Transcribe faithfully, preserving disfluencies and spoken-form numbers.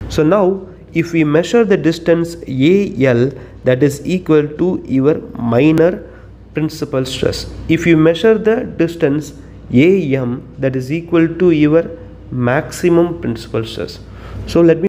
So now if we measure the distance A L, that is equal to your minor principal stress. If you measure the distance A M, that is equal to your maximum principal stress. So let me